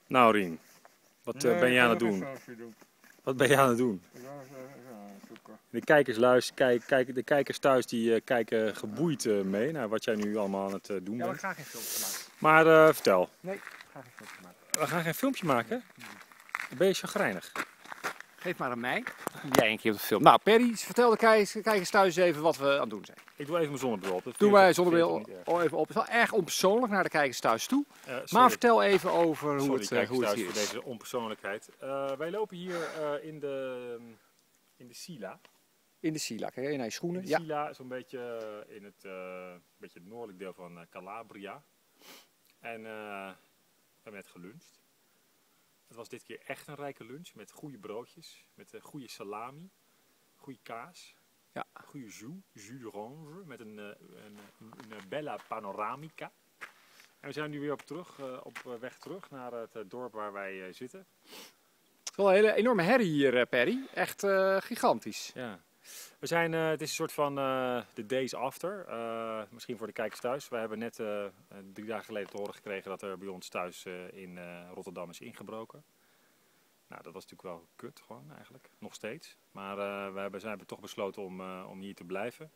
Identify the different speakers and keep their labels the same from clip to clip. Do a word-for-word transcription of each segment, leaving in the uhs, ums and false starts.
Speaker 1: Nou Rien, wat uh,
Speaker 2: nee,
Speaker 1: ben je aan het doen? Wat ben je aan het doen? De kijkers luisteren, kijk, kijk, de kijkers thuis die uh, kijken geboeid uh, mee naar wat jij nu allemaal aan het uh, doen
Speaker 2: ja,
Speaker 1: bent.
Speaker 2: Ja, we gaan geen filmpje maken.
Speaker 1: Maar uh, vertel.
Speaker 2: Nee, we gaan geen filmpje maken.
Speaker 1: We gaan geen filmpje maken? Nee. Ben je chagrijnig?
Speaker 2: Geef maar aan mij. Dan jij een keer op de film. Nou, Perry, vertel de kijkers thuis even wat we aan het doen zijn.
Speaker 1: Ik doe even mijn zonnebril op.
Speaker 2: Doe mij zonnebril even op. Het is wel erg onpersoonlijk naar de kijkers thuis toe. Uh, maar vertel even over hoe
Speaker 1: sorry,
Speaker 2: het, uh, hoe het hier
Speaker 1: voor
Speaker 2: is.
Speaker 1: deze onpersoonlijkheid. Uh, wij lopen hier uh, in de, in de Sila.
Speaker 2: In de Sila, kijk je naar je schoenen.
Speaker 1: In de
Speaker 2: ja.
Speaker 1: Sila, zo'n beetje in het, uh, beetje het noordelijk deel van uh, Calabria. En uh, we hebben net geluncht. Het was dit keer echt een rijke lunch met goede broodjes, met uh, goede salami, goede kaas,
Speaker 2: ja.
Speaker 1: goede jus, jus d'orange, met een, uh, een, een, een bella panoramica. En we zijn nu weer op, terug, uh, op weg terug naar het uh, dorp waar wij uh, zitten.
Speaker 2: Het is wel een hele enorme herrie hier, Perry. Echt uh, gigantisch.
Speaker 1: Ja. We zijn, uh, het is een soort van de uh, days after, uh, misschien voor de kijkers thuis. We hebben net uh, drie dagen geleden te horen gekregen dat er bij ons thuis uh, in uh, Rotterdam is ingebroken. Nou, dat was natuurlijk wel kut gewoon eigenlijk, nog steeds. Maar uh, we hebben, zijn hebben toch besloten om, uh, om hier te blijven.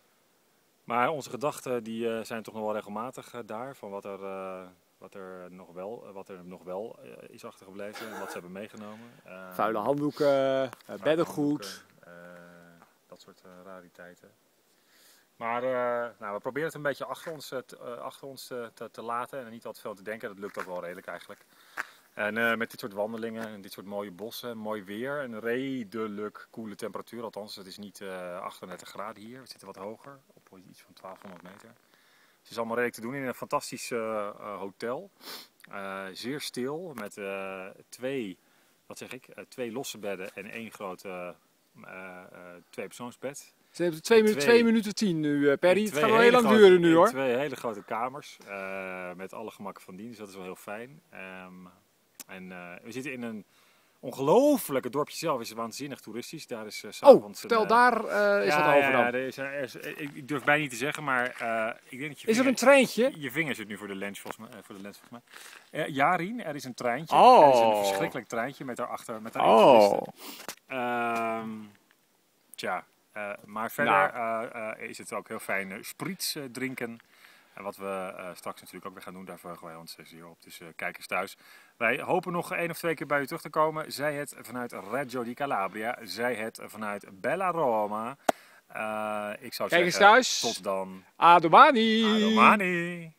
Speaker 1: Maar onze gedachten die, uh, zijn toch nog wel regelmatig uh, daar, van wat er, uh, wat er nog wel, uh, wat er nog wel uh, is achtergebleven en wat ze hebben meegenomen. Uh,
Speaker 2: vuile handdoeken, uh, vuile beddengoed.
Speaker 1: Uh, dat soort uh, rariteiten. Maar uh, nou, we proberen het een beetje achter ons, uh, te, uh, achter ons uh, te, te laten en niet al te veel te denken. Dat lukt ook wel redelijk eigenlijk. En uh, met dit soort wandelingen en dit soort mooie bossen, mooi weer, een redelijk koele temperatuur. Althans, het is niet uh, achtendertig graden hier. We zitten wat hoger, op iets van twaalfhonderd meter. Het is allemaal redelijk te doen in een fantastisch uh, uh, hotel. Uh, zeer stil, met uh, twee, wat zeg ik, uh, twee losse bedden en één grote uh, uh, tweepersoonsbed.
Speaker 2: Ze hebben twee, twee, twee minuten tien nu, uh, Perry. Het gaat wel heel lang
Speaker 1: grote,
Speaker 2: duren nu hoor.
Speaker 1: Twee hele grote kamers, uh, met alle gemakken van dien, dus dat is wel heel fijn. Um, En uh, we zitten in een ongelooflijk, het dorpje zelf is waanzinnig toeristisch. Daar is uh, 's avonds
Speaker 2: Oh, vertel,
Speaker 1: een,
Speaker 2: daar uh, is
Speaker 1: ja,
Speaker 2: wat over dan.
Speaker 1: Ja, er is, er is, ik durf bijna niet te zeggen, maar uh, ik denk dat je
Speaker 2: Is
Speaker 1: vinger,
Speaker 2: er een treintje?
Speaker 1: Je vinger zit nu voor de lens volgens mij. Uh, voor de lens, volgens mij. Uh, ja, Rien, er is een treintje.
Speaker 2: Oh.
Speaker 1: Er is een verschrikkelijk treintje met daarachter, met daarin
Speaker 2: oh.
Speaker 1: uh, Tja, uh, maar verder nou. uh, uh, is het ook heel fijn uh, spritz uh, drinken. En wat we uh, straks natuurlijk ook weer gaan doen, daar verheugen wij ons zeer op. Dus uh, kijkers thuis. Wij hopen nog één of twee keer bij u terug te komen. Zij het vanuit Reggio di Calabria. Zij het vanuit Bella Roma. Uh, ik zou
Speaker 2: kijkers
Speaker 1: zeggen,
Speaker 2: thuis.
Speaker 1: tot dan.
Speaker 2: A domani.
Speaker 1: A domani.